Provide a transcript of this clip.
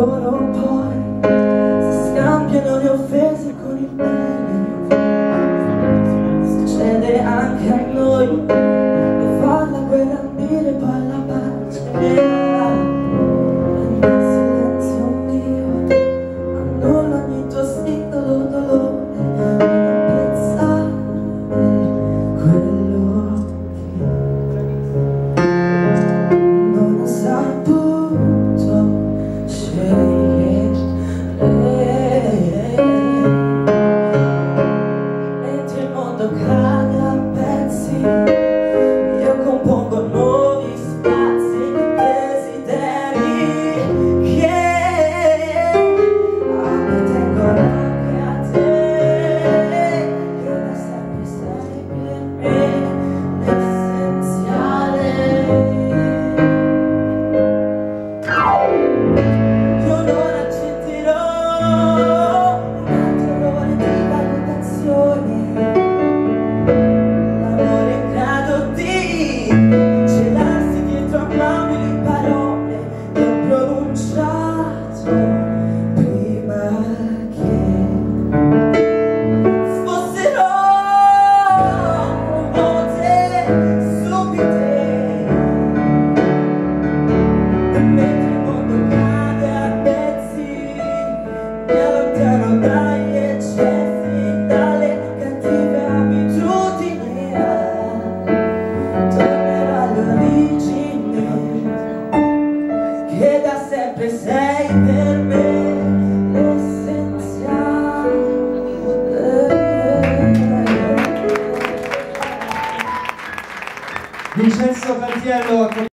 loro poi si scambiano le offese con il bene. Succede anche a noi che fa la guerra a dire poi la pace nel silenzio mio annulla ogni tuo singolo dolore e pensare quello che non hai saputo scegliere. Mentre il mondo cade a pezzi, io compongo nuovi spazi di desideri che appartengono anche a te, che da sempre sei per me l'essenziale. Io non accetterò un altro errore di valutazione. L'amore è in grado di celarsi dietro a amabili parole che ho pronunciato prima che fossero volte subite. E mentre il mondo cade a pezzi, mi allontano dagli eccessi, dalle cattive abitudini, tornerò all'origine, che da sempre sei per me l'essenziale. Vincenzo Cantiello.